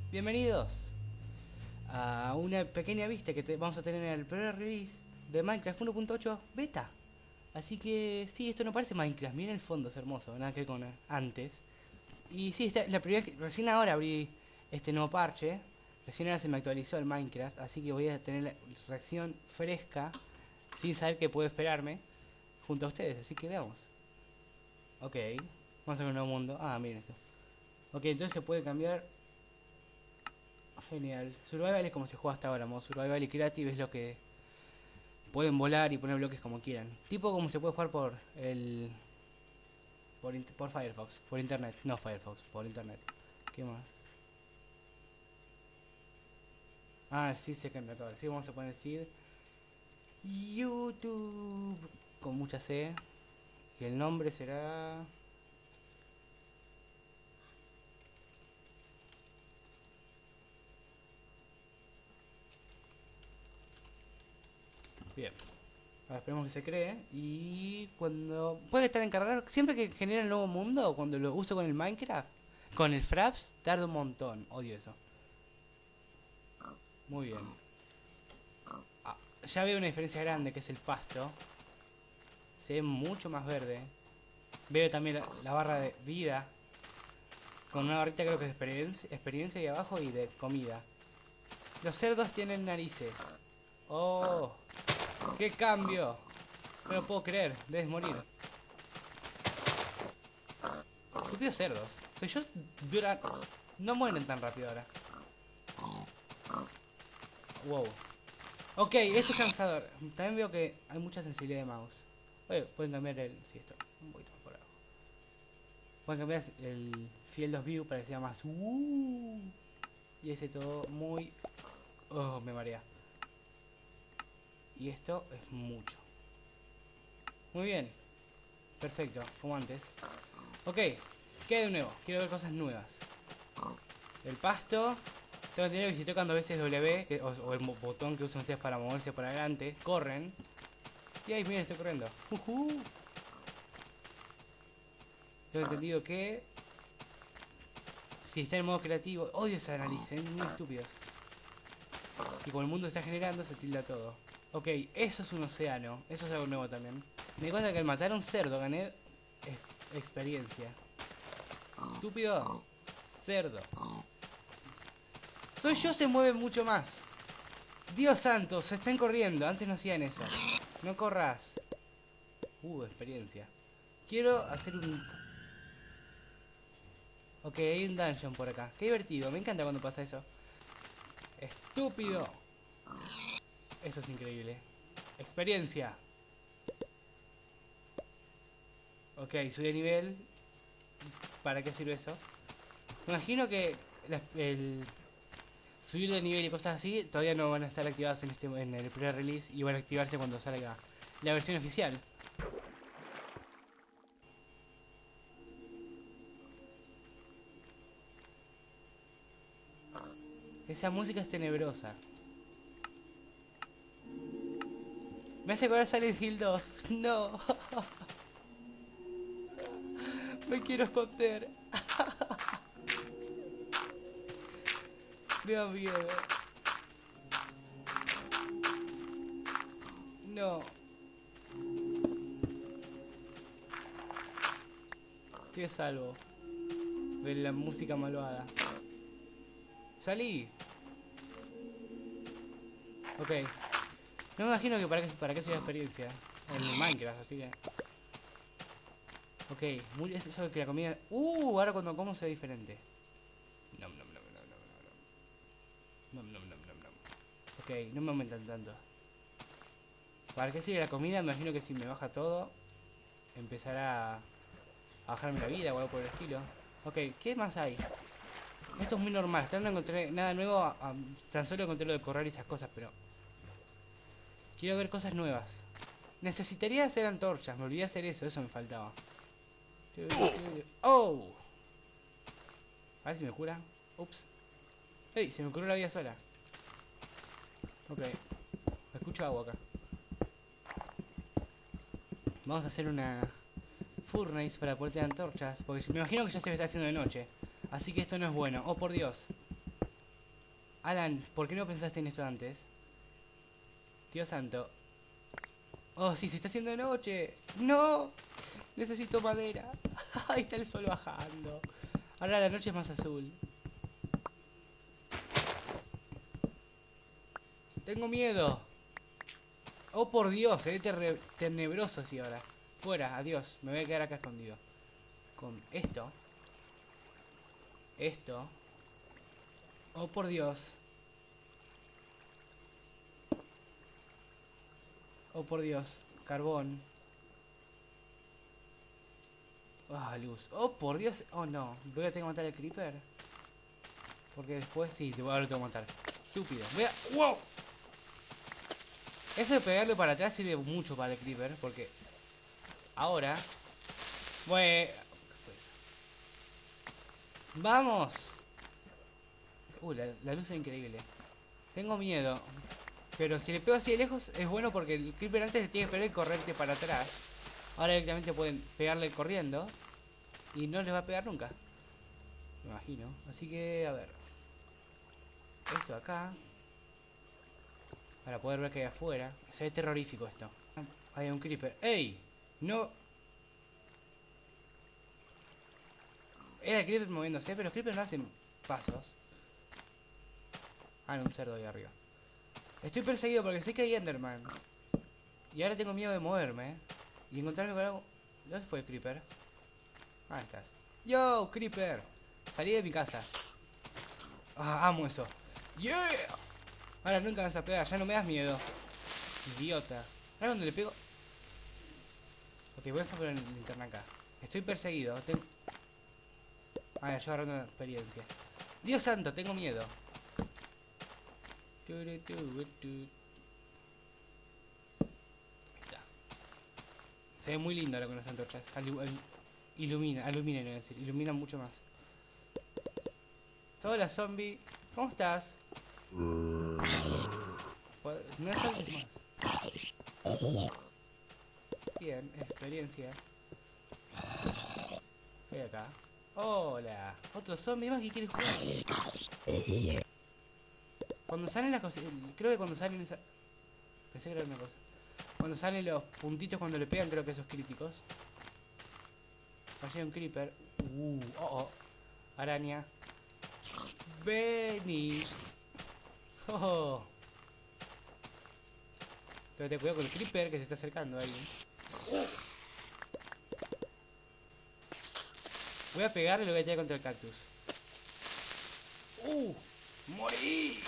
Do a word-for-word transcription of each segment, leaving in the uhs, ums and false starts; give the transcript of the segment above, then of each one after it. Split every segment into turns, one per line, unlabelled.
Bienvenidos a una pequeña vista que te vamos a tener en el primer release de Minecraft uno punto ocho beta. Así que sí, esto no parece Minecraft, miren el fondo, es hermoso, nada que ver con antes. Y sí, esta, la primera que, recién ahora abrí este nuevo parche, recién ahora se me actualizó el Minecraft, así que voy a tener la reacción fresca, sin saber qué puedo esperarme, junto a ustedes, así que veamos. Ok, vamos a ver un nuevo mundo. Ah, miren esto. Ok, entonces se puede cambiar. Genial. Survival es como se juega hasta ahora, modo Survival, y Creative es lo que pueden volar y poner bloques como quieran. Tipo como se puede jugar por el... Por, por Firefox, por internet. No Firefox, por internet. ¿Qué más? Ah, sí, se cambia todo. Sí, vamos a poner Seed. YouTube. Con mucha C. Y el nombre será... Bien. Ahora esperemos que se cree. Y cuando... Puede estar encargado. Siempre que genera el nuevo mundo, cuando lo uso con el Minecraft, con el Fraps, tarda un montón. Odio eso. Muy bien. Ah, ya veo una diferencia grande, que es el pasto. Se ve mucho más verde. Veo también la, la barra de vida. Con una barrita creo que es de experiencia, experiencia ahí abajo y de comida. Los cerdos tienen narices. ¡Oh! ¡Qué cambio! No lo puedo creer, debes morir. Estúpidos cerdos. Soy yo dura... No mueren tan rápido ahora. Wow. Ok, esto es cansador. También veo que hay mucha sensibilidad de mouse. Oye, pueden cambiar el... Sí, esto. Un poquito más por abajo. Pueden cambiar el Field of View para que sea más... Uh, y ese todo muy... Oh, me marea. Y esto es mucho. Muy bien. Perfecto, como antes. Ok, ¿qué hay de nuevo? Quiero ver cosas nuevas. El pasto. Tengo entendido que si tocan dos veces W, que, o, o el botón que usan ustedes para moverse para adelante, corren. Y ahí, miren, estoy corriendo. Uh -huh. Tengo entendido que... Si está en modo creativo... Odio esa nariz, ¿eh? Muy estúpidos. Y como el mundo está generando, se tilda todo. Ok, eso es un océano. Eso es algo nuevo también. Me di cuenta que al matar a un cerdo gané ex experiencia. Estúpido. Cerdo. Soy yo, se mueve mucho más. Dios santo, se están corriendo. Antes no hacían eso. No corras. Uh, experiencia. Quiero hacer un... Ok, hay un dungeon por acá. Qué divertido, me encanta cuando pasa eso. Estúpido. Eso es increíble. Experiencia. Ok, subí de nivel. ¿Para qué sirve eso? Me imagino que la, el subir de nivel y cosas así todavía no van a estar activadas en, este, en el pre-release y van a activarse cuando salga la versión oficial. Esa música es tenebrosa. Me hace acordar Silent Hill dos. No. Me quiero esconder. Me da miedo. No. Estoy a salvo de la música malvada. Salí. Ok. No me imagino que para qué, para qué soy la experiencia en Minecraft, así que... Ok, muy, es eso que la comida... Uh, ahora cuando como se ve diferente. Nom, nom, nom, nom, nom, nom. Nom, nom, nom, nom, nom. Ok, no me aumentan tanto. ¿Para qué sirve la comida? Me imagino que si me baja todo, empezará a bajarme la vida o algo por el estilo. Ok, ¿qué más hay? Esto es muy normal, hasta no encontré nada nuevo, a, a, tan solo encontré lo de correr y esas cosas, pero... Quiero ver cosas nuevas. Necesitaría hacer antorchas, me olvidé hacer eso, eso me faltaba. ¡Oh! A ver si me cura. Ups. ¡Ey! Se me curó la vida sola. Ok. Escucho agua acá. Vamos a hacer una furnace para poder tener antorchas. Porque me imagino que ya se me está haciendo de noche. Así que esto no es bueno. ¡Oh, por Dios! Alan, ¿por qué no pensaste en esto antes? Dios santo. Oh, sí, se está haciendo de noche. ¡No! Necesito madera. Ahí está el sol bajando. Ahora la noche es más azul. Tengo miedo. Oh, por Dios, se ve tenebroso así ahora. Fuera, adiós. Me voy a quedar acá escondido. Con esto. Esto. Oh, por Dios. Oh, por Dios. Carbón. Ah, oh, luz. Oh, por Dios. Oh, no. Voy a tener que matar al creeper. Porque después sí, ahora lo tengo que matar. Estúpido. Voy a... ¡Wow! Eso de pegarle para atrás sirve mucho para el creeper. Porque... Ahora... Bueno... ¡Vamos! Uh, la, la luz es increíble. Tengo miedo. Pero si le pego así de lejos es bueno porque el creeper antes te tiene que pegar y correrte para atrás. Ahora directamente pueden pegarle corriendo. Y no les va a pegar nunca. Me imagino. Así que, a ver. Esto acá. Para poder ver que hay afuera. Se ve terrorífico esto. Hay un creeper. ¡Ey! No. Era el creeper moviéndose, pero los creepers no hacen pasos. Ah, no, un cerdo ahí arriba. Estoy perseguido porque sé que hay endermans. Y ahora tengo miedo de moverme. Y encontrarme con algo... ¿Dónde fue el creeper? Ah, ahí estás. ¡Yo, creeper! Salí de mi casa. Ah, amo eso. ¡Yeah! Ahora nunca me vas a pegar, ya no me das miedo. Idiota. Ahora cuando le pego... Ok, voy a poner la linterna acá. Estoy perseguido. Tengo... Ah, yo agarrando una experiencia. Dios santo, tengo miedo. Ahí está. Se ve muy lindo ahora con las antorchas. Alu al ilumina, alumina, no voy a decir. Ilumina mucho más. Hola, zombie. ¿Cómo estás? No saltes más. Bien, experiencia. Voy acá. Hola. Otro zombie más que quiere jugar. Cuando salen las cosas... Creo que cuando salen esa... Pensé que era una cosa. Cuando salen los puntitos cuando le pegan, creo que esos críticos. Allá hay un creeper. Uh, oh, oh. Araña. Vení. Oh. Pero te cuidado con el creeper que se está acercando a alguien. Voy a pegarle y lo voy a tirar contra el cactus. ¡Uh! ¡Morí!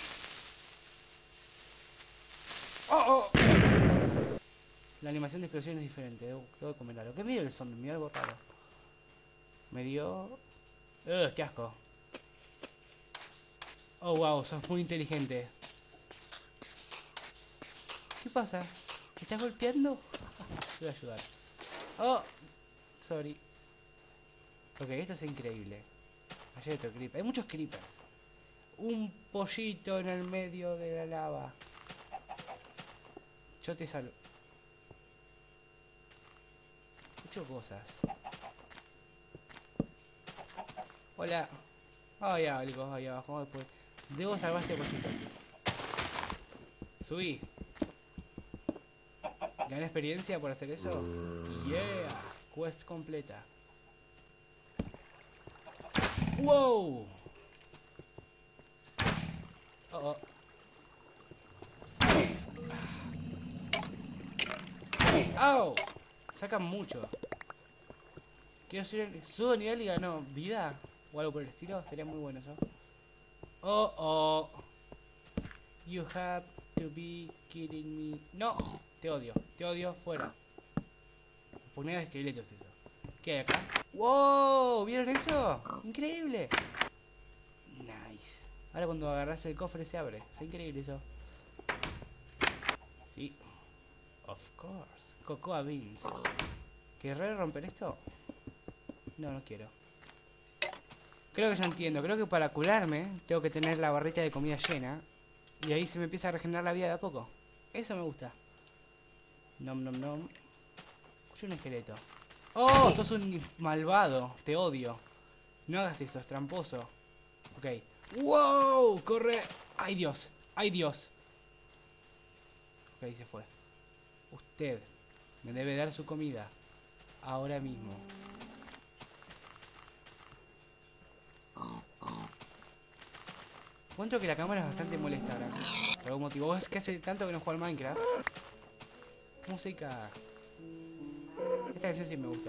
¡Oh, oh! La animación de explosión es diferente. Debo, debo comer algo. ¿Qué me dio el zombie? Me dio algo raro. Me dio... ¡Ugh! ¡Qué asco! Oh, wow. Sos muy inteligente. ¿Qué pasa? ¿Me estás golpeando? Te voy a ayudar. ¡Oh! Sorry. Ok, esto es increíble. Allá hay otro creeper. Hay muchos creepers. Un pollito en el medio de la lava. Yo te salvo. Escucho cosas. Hola. Oh, hay algo ahí abajo. Después. Debo salvar a este pollito. Subí. ¿Gané experiencia por hacer eso? Yeah. Quest completa. ¡Wow! Oh, oh. ¡Au! Sacan mucho. Quiero subir, subo nivel y gano vida o algo por el estilo. Sería muy bueno eso. Oh, oh. You have to be kidding me. No, te odio. Te odio fuera. Ponía de esqueletos eso. ¿Qué hay acá? ¡Wow! ¿Vieron eso? ¡Increíble! Nice. Ahora cuando agarras el cofre se abre. Es increíble eso. Sí. Of course. Cocoa beans. ¿Querré romper esto? No, no quiero. Creo que ya entiendo. Creo que para curarme tengo que tener la barrita de comida llena. Y ahí se me empieza a regenerar la vida de a poco. Eso me gusta. Nom nom nom. Escucho un esqueleto. ¡Oh! Sos un malvado. Te odio. No hagas eso, es tramposo. Ok. ¡Wow! ¡Corre! ¡Ay, Dios! ¡Ay, Dios! Ok, se fue. Usted me debe dar su comida. Ahora mismo. Encuentro que la cámara es bastante molesta ahora. Por algún motivo. ¿Vos es que hace tanto que no juego al Minecraft? Música. Esta canción sí me gusta.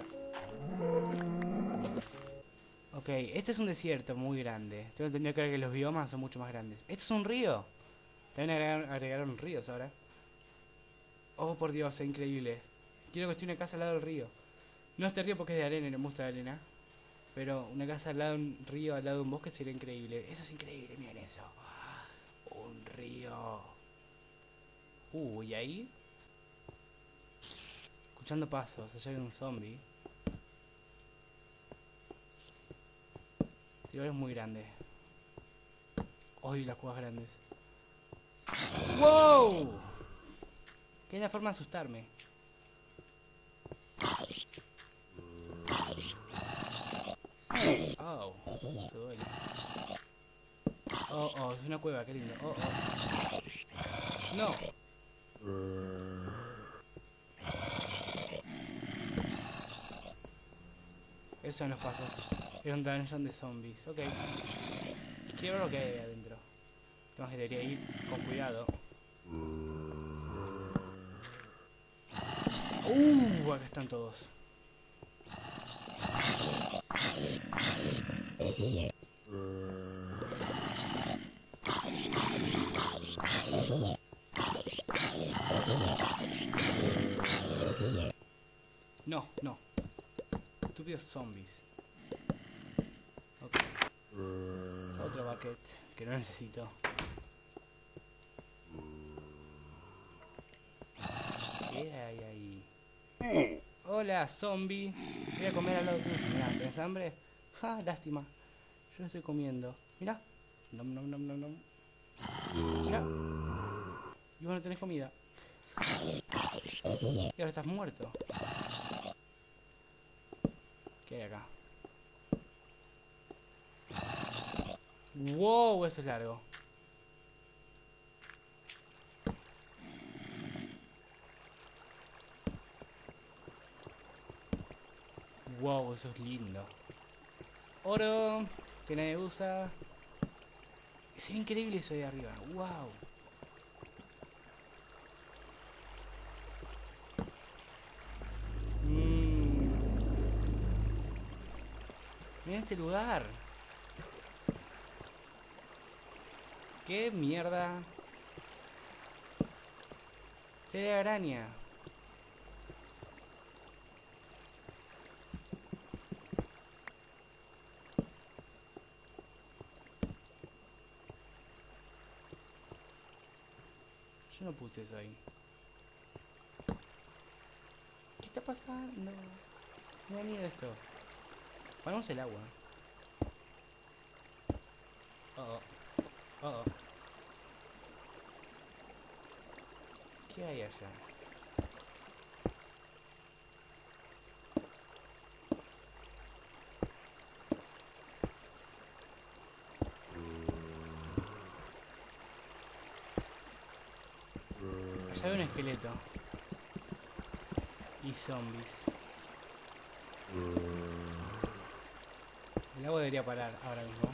Ok, este es un desierto muy grande. Tengo entendido que los biomas son mucho más grandes. ¿Esto es un río? También agregaron, agregaron ríos ahora. Oh, por Dios, es increíble. Quiero que esté una casa al lado del río. No este río porque es de arena y no me gusta la arena. Pero una casa al lado de un río, al lado de un bosque sería increíble. Eso es increíble, miren eso. Un río. Uh, ¿y ahí? Escuchando pasos, allá hay un zombie. Este es muy grande. Odio las cuevas grandes. ¡Wow! Que hay una forma de asustarme. Oh, eso duele. Oh, oh, es una cueva, qué lindo. Oh, oh. No. Esos son los pasos. Era un dungeon de zombies. Ok. Quiero ver lo que hay adentro. Tengo que debería ir con cuidado. Uh, acá están todos. No, no. Estúpidos zombies. Ok. Otro bucket que no necesito. ¿Qué hay ahí? Hola, zombie. Voy a comer al lado tuyo. Mirá, ¿tenés hambre? Ja, lástima. Yo no estoy comiendo. Mirá. Nom, nom, nom, nom, nom. Mirá. Y vos no tenés comida. Y ahora estás muerto. ¿Qué hay acá? Wow, eso es largo. Wow, eso es lindo. Oro, que nadie usa. Es increíble eso de arriba. Wow. Mmm. Mira este lugar. ¿Qué mierda? Sería araña. Yo no puse eso ahí. ¿Qué está pasando? Me da miedo esto. Ponemos el agua. Oh, oh. Oh, oh. ¿Qué hay allá? Allá hay un esqueleto. Y zombies. El agua debería parar ahora mismo.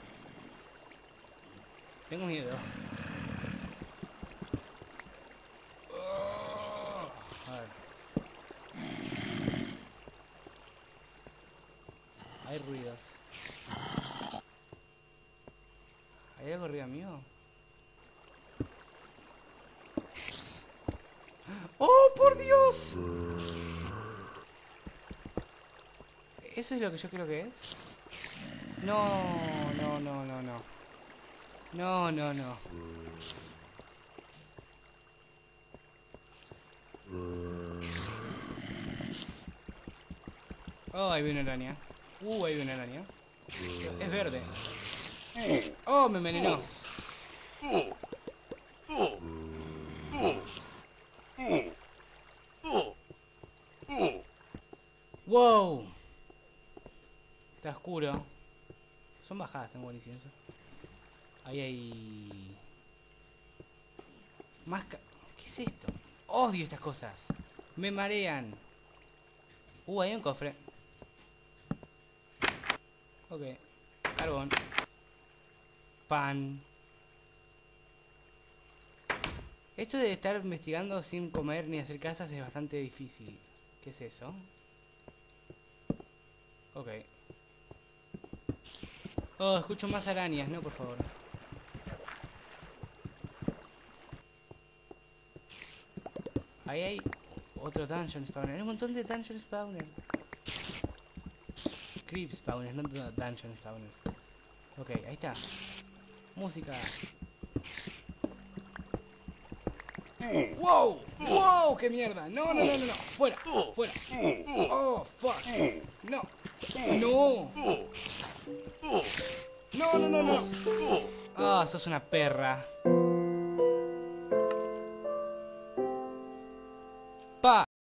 Tengo miedo. A ver. Hay ruidos. ¿Hay algo arriba mío? ¡Oh, por Dios! ¿Eso es lo que yo creo que es? No, no, no, no, no. No, no, no. Oh, ahí viene una araña. Uh, ahí viene una araña. Es verde. Oh, me envenenó. Wow. Está oscuro. Son bajadas en buen incienso. Ahí hay Más ca... ¿Qué es esto? Odio estas cosas. Me marean. Uh, hay un cofre. Ok. Carbón. Pan. Esto de estar investigando sin comer ni hacer casas es bastante difícil. ¿Qué es eso? Ok. Oh, escucho más arañas, no, por favor. Ahí hay otro dungeon spawner. Hay un montón de dungeon spawners. Creep spawners, no dungeon spawners. Ok, ahí está. Música. ¡Wow! ¡Wow! ¡Qué mierda! No, no, no, no, no. Fuera, fuera. Oh, fuck. No. No. No, no, no, no. Ah, sos una perra.